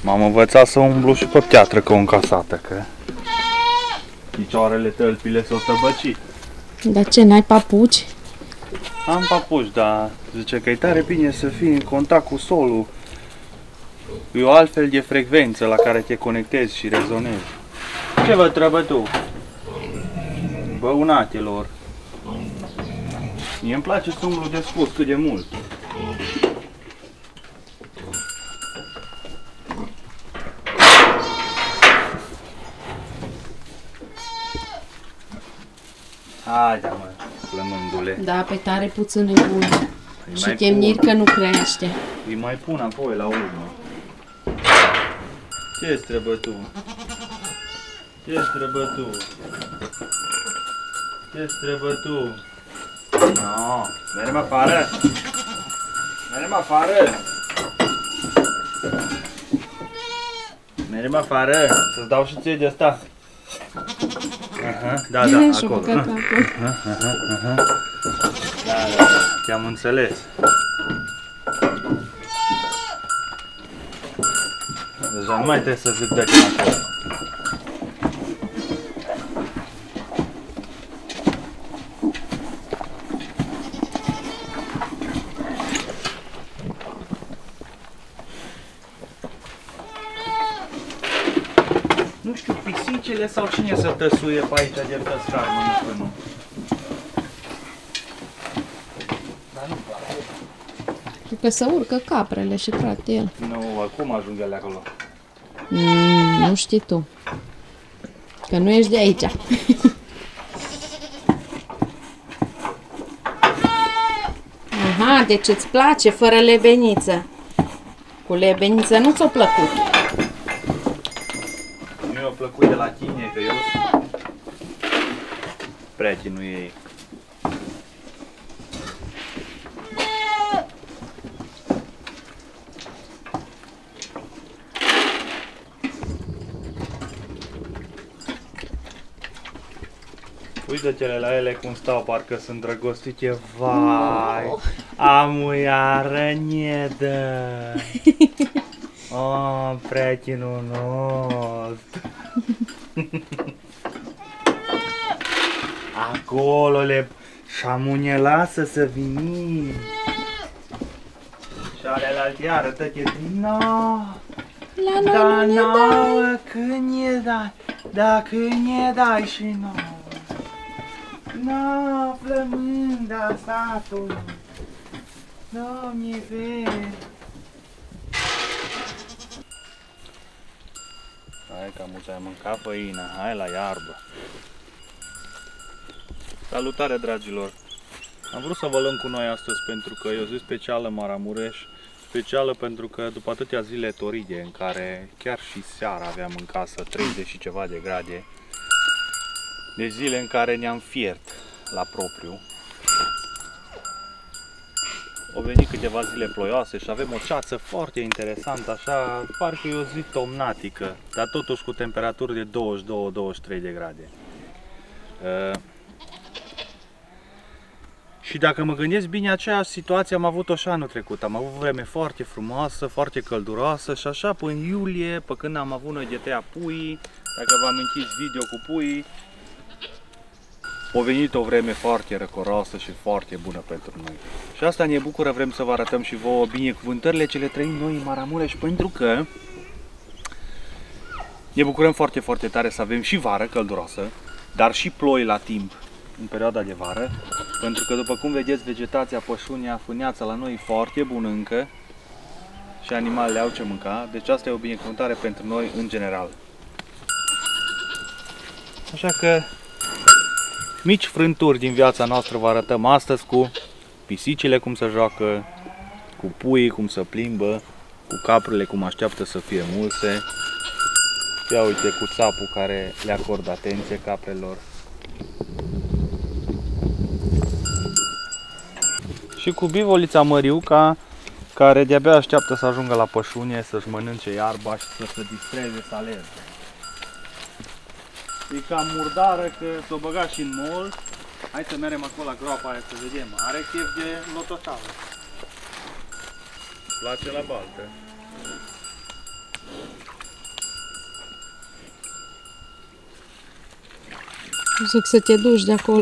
M-am învățat să umblu și pe piatră ca o încasată, că picioarele tălpile s-o tăbăci. Dar ce, n-ai papuci? Am papuci, dar zice că e tare bine să fii în contact cu solul. E o altfel de frecvență la care te conectezi și rezonezi. Ce vă trebuie tu? Băunatelor. Mie îmi place să umblu de spus cât de mult. Haide, mă, flămândule. Da, pe tare puțin e bun. Și chemniri că nu crește. Îi mai pun apoi la urmă. Ce-ți trebuie tu? Ce-ți trebuie tu? Ce-ți trebuie tu? No, mergem afară! Mergem afară! Mergem afară! Să-ți dau și ție de asta. Aha, da, acolo. Da, da, te-am înțeles. Deja nu mai trebuie să zic de ce acolo. Nu știu, pisicile sau cine să tăsuie pe aici de pe scar, mă, nu știu, nu. Dar nu-mi place. Cred că se urcă caprele și trate el. Nu, acum ajung ele acolo. Nu știi tu. Că nu ești de aici. Aha, deci îți place fără lebeniță. Cu lebeniță nu ți-o plăcut. Nu mi-a plăcut de la tine, că eu sunt prietenul ei. Uite-te la ele cum stau, parcă sunt drăgostite. Vai! Amuia răniedă! Oh, prietenul nostru! Acolo le... Și amunie, lasă să veni! Și alelalte arătă-te din nou! La Da, noi nu ne dai. nouă, când e dai? Da, când e dai și nouă? No, flămânda satului, Doamne vede. Hai că mulți ai mâncat făină, hai la iarbă. Salutare, dragilor! Am vrut să vă luăm cu noi astăzi pentru că e o zi specială Maramureș. Specială pentru că după atâtea zile toride în care chiar și seara aveam în casă 30 și ceva de grade, de zile în care ne-am fiert la propriu. Au venit câteva zile ploioase și avem o ceață foarte interesantă, așa, parcă e o zi tomnatică, dar totuși cu temperaturi de 22-23 de grade. Și dacă mă gândesc bine, aceeași situație am avut-o și anul trecut. Am avut vreme foarte frumoasă, foarte călduroasă și așa până în iulie, pe când am avut noi de tăia puii, dacă vă amintiți video cu puii, a venit o vreme foarte răcoroasă și foarte bună pentru noi. Și asta ne bucură, vrem să vă arătăm și vouă binecuvântările ce le trăim noi în Maramureș, pentru că ne bucurăm foarte, foarte tare să avem și vară călduroasă, dar și ploi la timp în perioada de vară, pentru că după cum vedeți, vegetația, pășunea, fâneața la noi e foarte bună încă și animalele au ce mânca, deci asta e o binecuvântare pentru noi în general. Așa că mici frânturi din viața noastră vă arătăm astăzi cu pisicile cum se joacă, cu puii cum se plimbă, cu caprele cum așteaptă să fie mulse. Ia uite cu țapul care le acordă atenție caprelor. Și cu bivolița Măriuca, care de-abia așteaptă să ajungă la pășune, să-și mănânce iarba și să se distreze, să alerge. E cam murdară că s-o băga și în mol. Hai să mergem acolo la groapa aia să vedem. Are chef de lotosală. Place la baltă. Zic să te duci de acolo.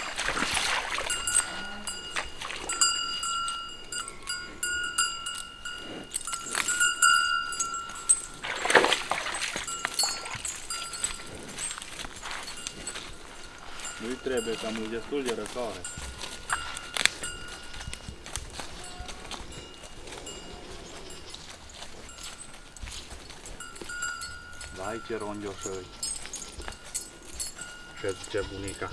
Nu-i trebuie, că am destul de răcoare. Vai ce rondioșări! Ce zice bunica?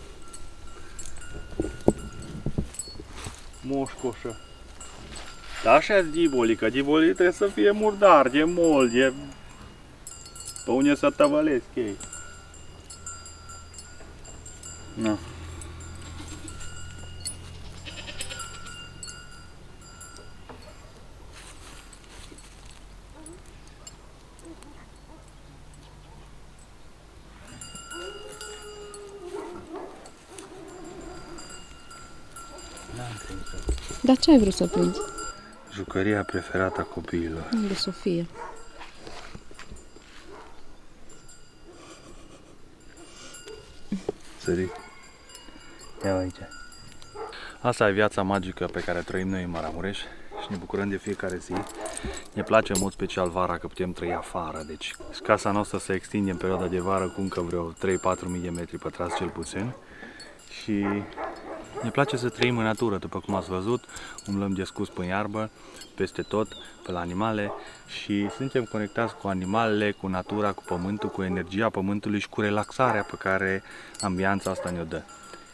Moșcoșă! Da, așa diboli, că dibolii trebuie să fie murdar, de mol, de... Pe unde să tăvălesc ei. No. Dar ce ai vrut să prinzi? Jucăria preferată a copiilor. De Sofia. Sări. Ia aici. Asta e viața magică pe care trăim noi în Maramureș și ne bucurăm de fiecare zi. Ne place în mod special vara că putem trăi afară, deci casa noastră se extinde în perioada de vară cu încă vreo 3-4.000 de metri pătrați cel puțin și ne place să trăim în natură, după cum ați văzut, umblăm descus pe iarbă, peste tot, pe la animale și suntem conectați cu animalele, cu natura, cu pământul, cu energia pământului și cu relaxarea pe care ambianța asta ne-o dă.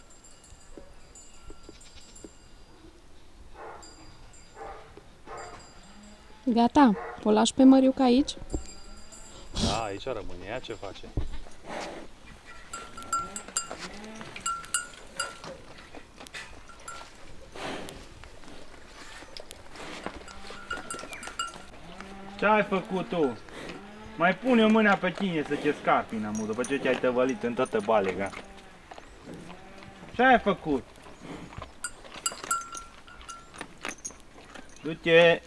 Gata, o lași pe Măriuca aici? Da, aici rămâne, ea ce face? Ce ai făcut tu? Mai pune mâna pe tine să te scapi, namu, după ce te-ai tăvălit în toată balega. Ce ai făcut? Du-te!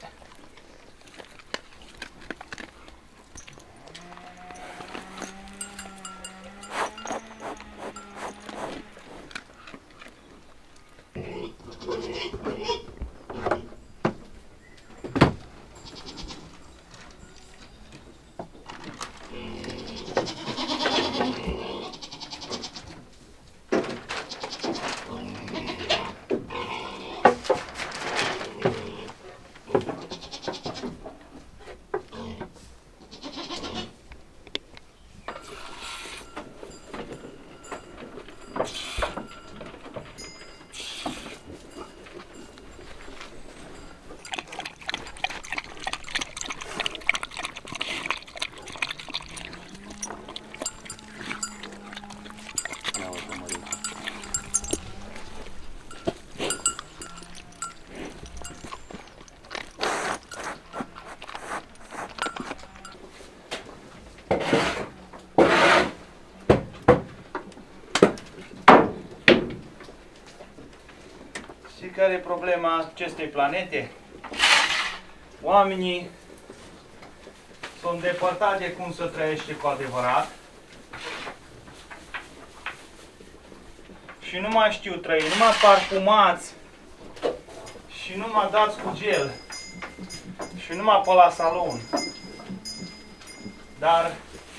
Care e problema acestei planete? Oamenii sunt îndepărtați de cum să trăiește cu adevărat și nu mai știu trăi, numai parfumați și numai dați cu gel și numai pe la salon. Dar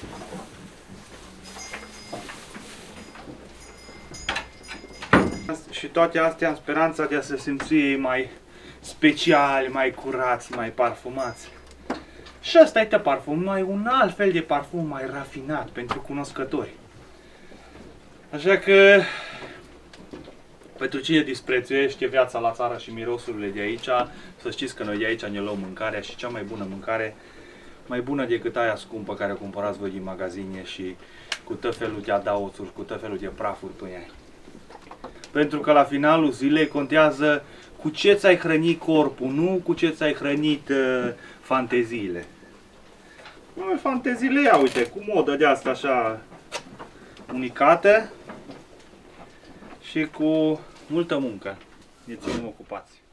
și toate astea în speranța de a se simți ei mai speciali, mai curați, mai parfumați. Și ăsta e parfum, noi un alt fel de parfum mai rafinat pentru cunoscători. Așa că, pentru cine disprețuiește viața la țară și mirosurile de aici, să știți că noi de aici ne luăm mâncarea și cea mai bună mâncare, mai bună decât aia scumpă care o cumpărați voi din magazine și cu tot felul de adaosuri, cu tot felul de prafuri pe ea. Pentru că la finalul zilei contează cu ce ți-ai hrănit corpul, nu cu ce ți-ai hrănit fanteziile. Fanteziile, ia uite, cu modă de asta așa unicată și cu multă muncă. Ne ținem ocupați.